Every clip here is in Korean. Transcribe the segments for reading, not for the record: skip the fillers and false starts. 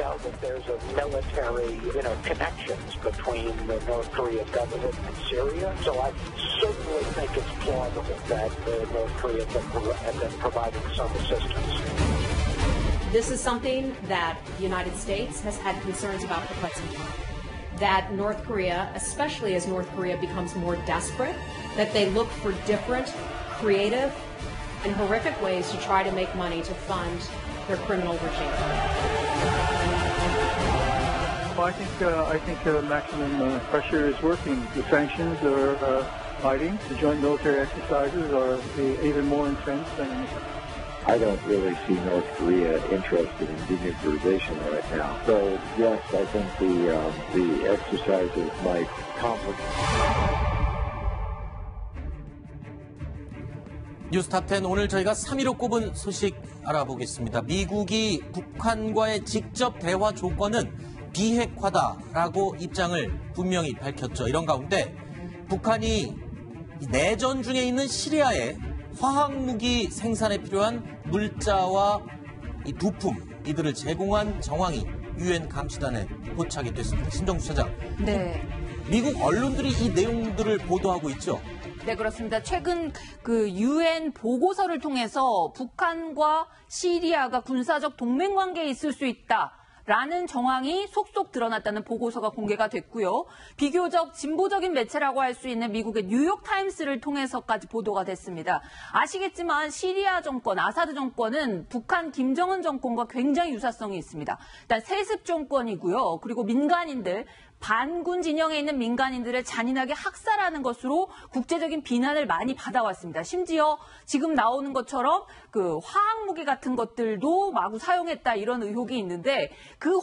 know that there's a military, connections between the North Korean government and Syria. So I certainly think it's plausible that North Korea have been providing some assistance. This is something that the United States has had concerns about for quite some time. That North Korea, especially as North Korea becomes more desperate, that they look for different, creative, and horrific ways to try to make money to fund their criminal regime. Well, I think maximum pressure is working. The sanctions are fighting. The joint military exercises are even more intense than. I don't really see North Korea interested in denuclearization right now. So yes, I think the exercises might complicate. 뉴스탑10 오늘 저희가 3위로 꼽은 소식 알아보겠습니다. 미국이 북한과의 직접 대화 조건은 비핵화다라고 입장을 분명히 밝혔죠. 이런 가운데 북한이 내전 중에 있는 시리아에 화학무기 생산에 필요한 물자와 이 부품 이들을 제공한 정황이 유엔 감시단에 포착이 됐습니다. 신정수 차장. 네. 미국 언론들이 이 내용들을 보도하고 있죠. 네, 그렇습니다. 최근 그 유엔 보고서를 통해서 북한과 시리아가 군사적 동맹 관계에 있을 수 있다라는 정황이 속속 드러났다는 보고서가 공개가 됐고요. 비교적 진보적인 매체라고 할 수 있는 미국의 뉴욕타임스를 통해서까지 보도가 됐습니다. 아시겠지만 시리아 정권, 아사드 정권은 북한 김정은 정권과 굉장히 유사성이 있습니다. 일단 세습 정권이고요. 그리고 민간인들, 반군 진영에 있는 민간인들을 잔인하게 학살하는 것으로 국제적인 비난을 많이 받아왔습니다. 심지어 지금 나오는 것처럼 그 화학무기 같은 것들도 마구 사용했다 이런 의혹이 있는데 그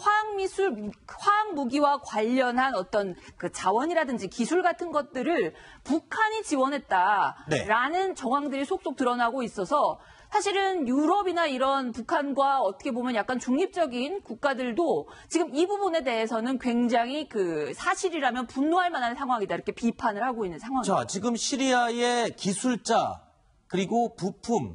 화학무기와 관련한 어떤 그 자원이라든지 기술 같은 것들을 북한이 지원했다라는 정황들이 속속 드러나고 있어서 사실은 유럽이나 이런 북한과 어떻게 보면 약간 중립적인 국가들도 지금 이 부분에 대해서는 굉장히 그 사실이라면 분노할 만한 상황이다 이렇게 비판을 하고 있는 상황입니다. 자, 지금 시리아의 기술자 그리고 부품,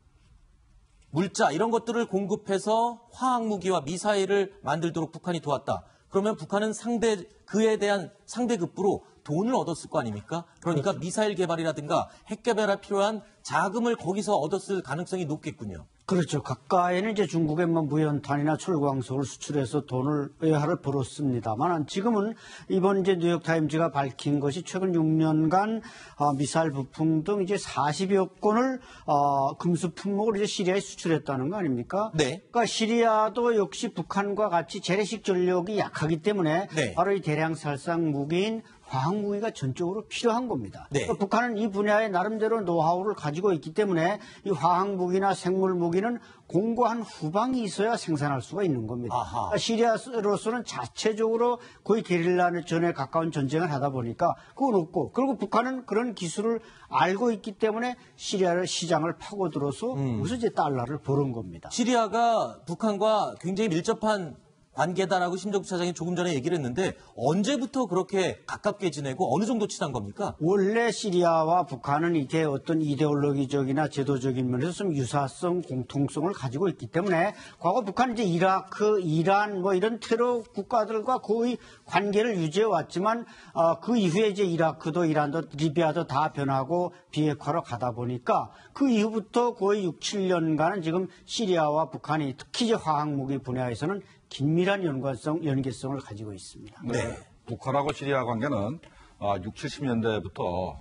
물자 이런 것들을 공급해서 화학무기와 미사일을 만들도록 북한이 도왔다. 그러면 북한은 그에 대한 상대급부로 돈을 얻었을 거 아닙니까? 그러니까 그렇습니다. 미사일 개발이라든가 핵 개발에 필요한 자금을 거기서 얻었을 가능성이 높겠군요. 그렇죠. 가까이는 이제 중국의 무연탄이나 철광석을 수출해서 돈을 외화를 벌었습니다만 지금은 이번 이제 뉴욕타임즈가 밝힌 것이 최근 6년간 미사일 부품 등 이제 40여 건을 금수 품목을 이제 시리아에 수출했다는 거 아닙니까? 네. 그러니까 시리아도 역시 북한과 같이 재래식 전력이 약하기 때문에 네. 바로 이 대량 살상 무기인 화학무기가 전적으로 필요한 겁니다. 네. 그러니까 북한은 이 분야에 나름대로 노하우를 가지고 있기 때문에 이 화학무기나 생물무기는 공고한 후방이 있어야 생산할 수가 있는 겁니다. 그러니까 시리아로서는 자체적으로 거의 게릴라전에 가까운 전쟁을 하다 보니까 그건 없고 그리고 북한은 그런 기술을 알고 있기 때문에 시리아의 시장을 파고들어서 무슨 이제 달러를 버는 겁니다. 시리아가 북한과 굉장히 밀접한 관계다라고 심정수 차장이 조금 전에 얘기를 했는데 언제부터 그렇게 가깝게 지내고 어느 정도 친한 겁니까? 원래 시리아와 북한은 이게 어떤 이데올로기적이나 제도적인 면에서 좀 유사성, 공통성을 가지고 있기 때문에 과거 북한은 이제 이라크, 이란 뭐 이런 테러 국가들과 거의 관계를 유지해 왔지만 그 이후에 이제 이라크도 이란도 리비아도 다 변하고 비핵화로 가다 보니까 그 이후부터 거의 6, 7년간은 지금 시리아와 북한이 특히 이제 화학무기 분야에서는 긴밀한 연계성을 가지고 있습니다. 네. 북한하고 시리아 관계는 6, 70년대부터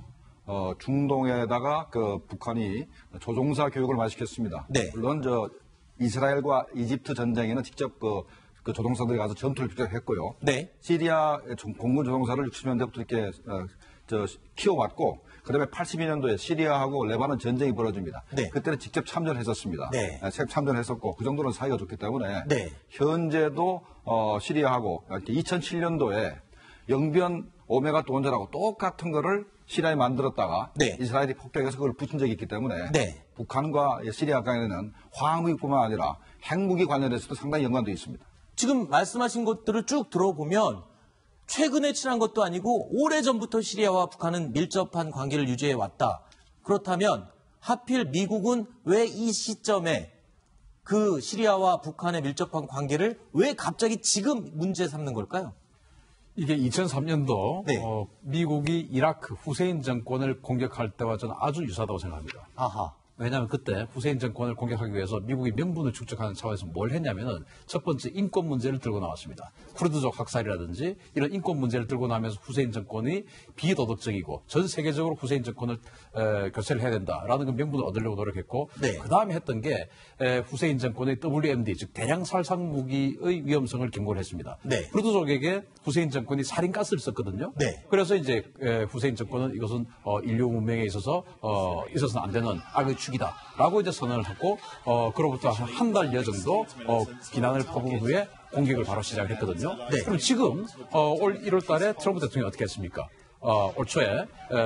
중동에다가 그 북한이 조종사 교육을 많이 시켰습니다. 네. 물론 이스라엘과 이집트 전쟁에는 직접 그 조종사들이 가서 전투를 직접 했고요. 네. 시리아 공군 조종사를 60년대부터 이렇게 키워왔고 그다음에 82년도에 시리아하고 레바논 전쟁이 벌어집니다. 네. 그때는 직접 참전했었습니다. 네. 참전했었고 그 정도는 사이가 좋기 때문에 네. 현재도 시리아하고 2007년도에 영변 오메가 또 원전하고 똑같은 거를 시리아에 만들었다가 네. 이스라엘이 폭격해서 그걸 붙인 적이 있기 때문에 네. 북한과 시리아 간에는 화학무기뿐만 아니라 핵무기 관련해서도 상당히 연관도 있습니다. 지금 말씀하신 것들을 쭉 들어보면 최근에 친한 것도 아니고 오래전부터 시리아와 북한은 밀접한 관계를 유지해 왔다. 그렇다면 하필 미국은 왜 이 시점에 그 시리아와 북한의 밀접한 관계를 왜 갑자기 지금 문제 삼는 걸까요? 이게 2003년도 네. 미국이 이라크 후세인 정권을 공격할 때와 저는 아주 유사하다고 생각합니다. 아하. 왜냐하면 그때 후세인 정권을 공격하기 위해서 미국이 명분을 축적하는 차원에서 뭘 했냐면은 첫 번째 인권 문제를 들고 나왔습니다. 쿠르드족 학살이라든지 이런 인권 문제를 들고 나면서 후세인 정권이 비도덕적이고 전 세계적으로 후세인 정권을 교체를 해야 된다라는 그 명분을 얻으려고 노력했고 네. 그 다음에 했던 게 후세인 정권의 WMD 즉 대량 살상 무기의 위험성을 경고를 했습니다. 네. 쿠르드족에게 후세인 정권이 살인가스를 썼거든요. 네. 그래서 이제 후세인 정권은 이것은 인류 문명에 있어서 있어서는 안 되는 악의 축이다라고 이제 선언을 했고 그로부터 한 달여 정도 비난을 퍼부은 후에 공격을 바로 시작했거든요. 네. 그럼 지금 올 1월달에 트럼프 대통령이 어떻게 했습니까? 올 초에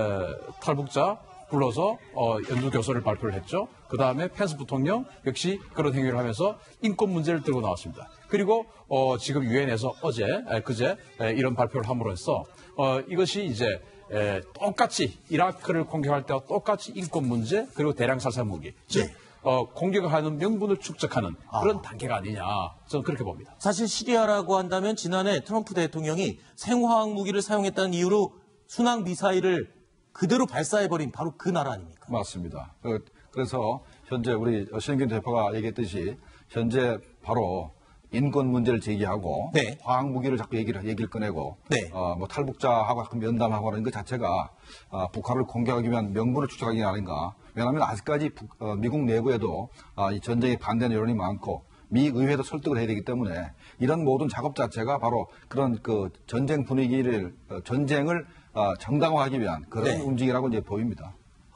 탈북자 불러서 연두 교서를 발표를 했죠. 그 다음에 펜스 부통령 역시 그런 행위를 하면서 인권 문제를 들고 나왔습니다. 그리고 지금 유엔에서 그제 이런 발표를 함으로 해서 이것이 이제 똑같이 이라크를 공격할 때와 똑같이 인권 문제 그리고 대량 살상 무기 즉 공격하는 명분을 축적하는 그런 단계가 아니냐 저는 그렇게 봅니다. 사실 시리아라고 한다면 지난해 트럼프 대통령이 생화학 무기를 사용했다는 이유로 순항 미사일을 그대로 발사해버린 바로 그 나라 아닙니까? 맞습니다. 그래서 현재 우리 신경균 대표가 얘기했듯이 현재 바로 인권 문제를 제기하고 네. 화학 무기를 자꾸 얘기를 꺼내고 네. 뭐 탈북자하고 가끔 면담하고 하는 것 자체가 북한을 공격하기 위한 명분을 축적하기 아닌가. 왜냐하면 아직까지 미국 내부에도 이 전쟁에 반대하는 여론이 많고 미 의회도 설득을 해야 되기 때문에 이런 모든 작업 자체가 바로 그런 그 전쟁 분위기를 전쟁을 정당화하기 위한 그런 네. 움직임이라고 이제 보입니다.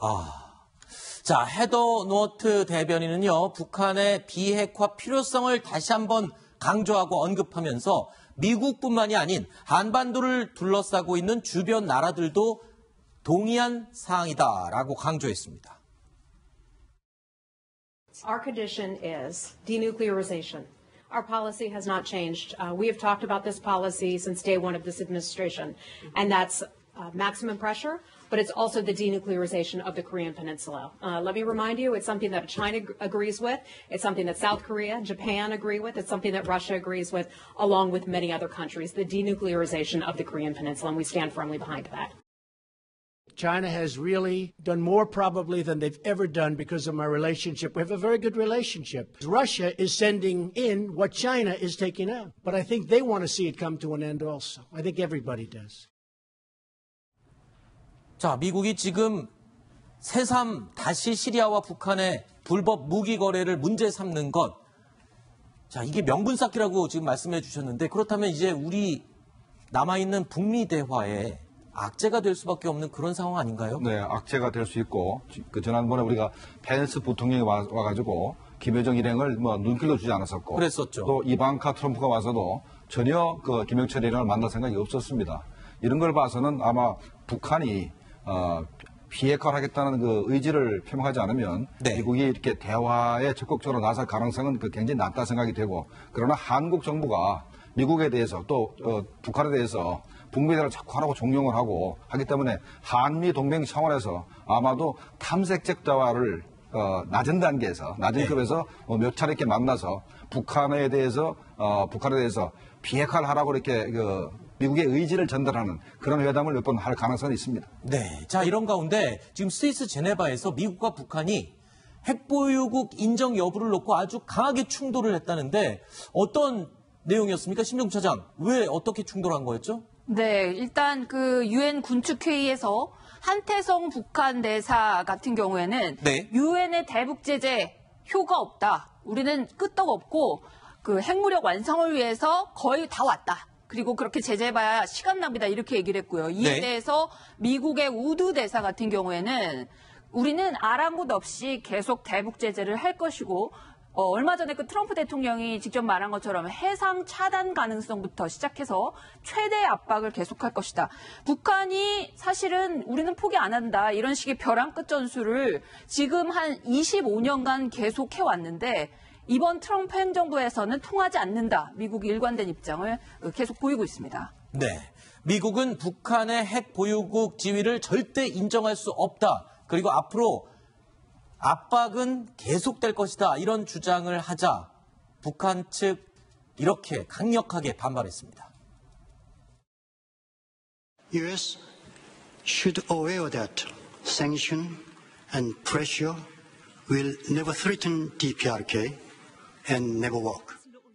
자, 헤더 노트 대변인은요, 북한의 비핵화 필요성을 다시 한번 강조하고 언급하면서 미국뿐만이 아닌 한반도를 둘러싸고 있는 주변 나라들도 동의한 사항이다라고 강조했습니다. Our condition is denuclearization. Our policy has not changed. We have talked about this policy since day one of this administration, and that's maximum pressure, but it's also the denuclearization of the Korean Peninsula. Let me remind you, it's something that China agrees with, it's something that South Korea and Japan agree with, it's something that Russia agrees with, along with many other countries, the denuclearization of the Korean Peninsula, and we stand firmly behind that. China has really done more probably than they've ever done because of my relationship. We have a very good relationship. Russia is sending in what China is taking out. But I think they want to see it come to an end also. I think everybody does. 자, 미국이 지금 새삼 다시 시리아와 북한의 불법 무기 거래를 문제 삼는 것. 자, 이게 명분 쌓기라고 지금 말씀해 주셨는데 그렇다면 이제 우리 남아있는 북미 대화에 악재가 될 수밖에 없는 그런 상황 아닌가요? 네, 악재가 될 수 있고 그 지난번에 우리가 펜스 부통령이 와가지고 김여정 일행을 뭐 눈길도 주지 않았었고, 그랬었죠. 또 이방카 트럼프가 와서도 전혀 그 김영철 일행을 만날 생각이 없었습니다. 이런 걸 봐서는 아마 북한이 비핵화를 하겠다는 그 의지를 표명하지 않으면 네. 미국이 이렇게 대화에 적극적으로 나설 가능성은 굉장히 낮다 생각이 되고, 그러나 한국 정부가 미국에 대해서 또 북한에 대해서 북미 대화를 자꾸 하라고 종용을 하고 하기 때문에 한미 동맹 차원에서 아마도 탐색적 대화를 낮은 단계에서 낮은 급에서 몇 차례 이렇게 만나서 북한에 대해서 비핵화를 하라고 이렇게 미국의 의지를 전달하는 그런 회담을 몇 번 할 가능성이 있습니다. 네. 자, 이런 가운데 지금 스위스 제네바에서 미국과 북한이 핵보유국 인정 여부를 놓고 아주 강하게 충돌을 했다는데 어떤 내용이었습니까? 심정주 차장, 왜 어떻게 충돌한 거였죠? 네, 일단 그 유엔 군축회의에서 한태성 북한 대사 같은 경우에는 네. 유엔의 대북 제재 효과 없다. 우리는 끄떡없고 그 핵무력 완성을 위해서 거의 다 왔다. 그리고 그렇게 제재해봐야 시간 낭비다 이렇게 얘기를 했고요. 이에 네. 대해서 미국의 우드 대사 같은 경우에는 우리는 아랑곳 없이 계속 대북 제재를 할 것이고 얼마 전에 그 트럼프 대통령이 직접 말한 것처럼 해상 차단 가능성부터 시작해서 최대 압박을 계속할 것이다. 북한이 사실은 우리는 포기 안 한다. 이런 식의 벼랑 끝 전술을 지금 한 25년간 계속 해왔는데 이번 트럼프 행정부에서는 통하지 않는다. 미국이 일관된 입장을 계속 보이고 있습니다. 네. 미국은 북한의 핵 보유국 지위를 절대 인정할 수 없다. 그리고 앞으로 압박은 계속될 것이다. 이런 주장을 하자 북한 측 이렇게 강력하게 반발했습니다. U.S. should aware that sanction and pressure will never threaten DPRK and never work.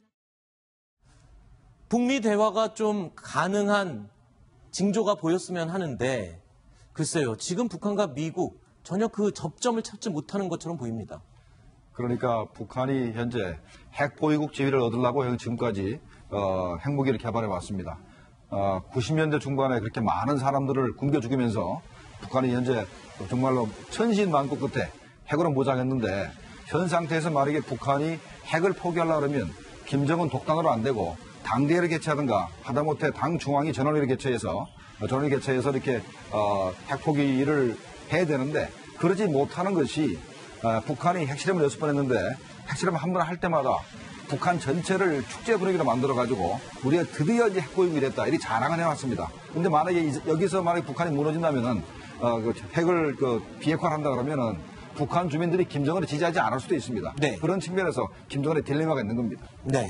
북미 대화가 좀 가능한 징조가 보였으면 하는데 글쎄요. 지금 북한과 미국 전혀 그 접점을 찾지 못하는 것처럼 보입니다. 그러니까 북한이 현재 핵 보유국 지위를 얻으려고 지금까지 핵무기를 개발해 왔습니다. 90년대 중반에 그렇게 많은 사람들을 굶겨 죽이면서 북한이 현재 정말로 천신만고 끝에 핵으로 무장했는데 현 상태에서 만약에 북한이 핵을 포기하려고 그러면 김정은 독단으로 안 되고 당대회를 개최하든가 하다못해 당 중앙위 전원회를 개최해서 이렇게 핵 포기를 해야 되는데 그러지 못하는 것이 북한이 핵실험을 6번 했는데 핵실험 한 번 할 때마다 북한 전체를 축제 분위기로 만들어가지고 우리가 드디어 이제 핵보유국이 됐다. 이렇게 자랑을 해왔습니다. 근데 만약에 여기서 만약에 북한이 무너진다면은 핵을 비핵화한다 그러면은 북한 주민들이 김정은을 지지하지 않을 수도 있습니다. 네. 그런 측면에서 김정은의 딜레마가 있는 겁니다. 네.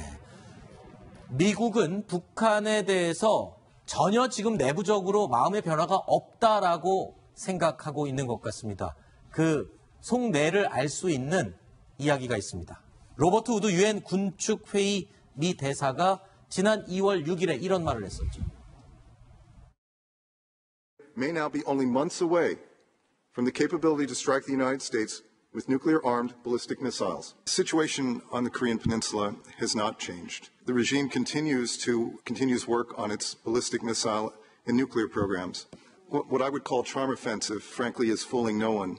미국은 북한에 대해서 전혀 지금 내부적으로 마음의 변화가 없다라고 생각하고 있는 것 같습니다. 그 속내를 알 수 있는 이야기가 있습니다. 로버트 우드 유엔 군축회의 미 대사가 지난 2월 6일에 이런 말을 했었죠. May now be only months away from the capability to strike the United States with nuclear-armed ballistic missiles. The situation on the Korean Peninsula has not changed. The regime continues work on its ballistic missile and nuclear programs. What I would call charm offensive, frankly, is fooling no one.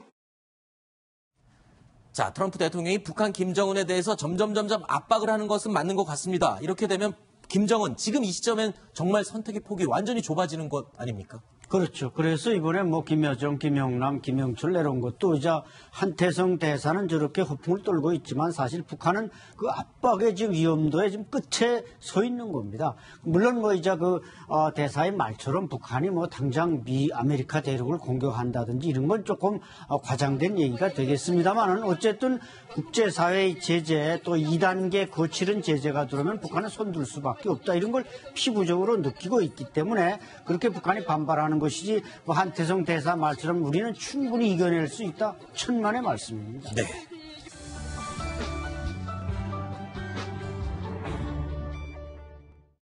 자, 트럼프 대통령이 북한 김정은에 대해서 점점 압박을 하는 것은 맞는 것 같습니다. 이렇게 되면 김정은 지금 이 시점엔 정말 선택의 폭이 완전히 좁아지는 것 아닙니까? 그렇죠. 그래서 이번에 김여정, 김영남, 김영철 내려온 것도 이제 한태성 대사는 저렇게 허풍을 떨고 있지만 사실 북한은 그 압박의 지금 위험도의 지금 끝에 서 있는 겁니다. 물론 대사의 말처럼 북한이 당장 아메리카 대륙을 공격한다든지 이런 건 조금 과장된 얘기가 되겠습니다만은 어쨌든 국제사회의 제재 또 2단계 거칠은 제재가 들어오면 북한은 손들 수밖에 없다. 이런 걸 피부적으로 느끼고 있기 때문에 그렇게 북한이 반발하는 것이지 한태성 대사 말처럼 우리는 충분히 이겨낼 수 있다. 천만의 말씀입니다. 네.